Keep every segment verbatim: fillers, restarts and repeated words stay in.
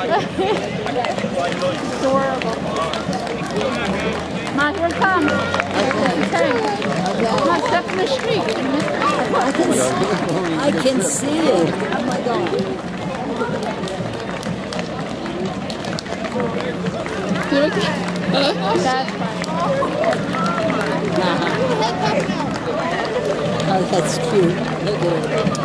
Adorable. Ma, here it comes. Okay. Come on, step in the street. I can see, I can see it. Oh my God. That's funny. Oh, that's cute. Look at it.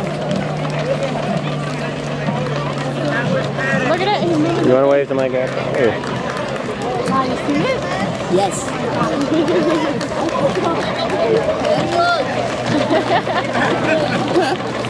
Look at it. He's moving. You want to wave to my guy? Here. Ma, you see it? Yes. Look.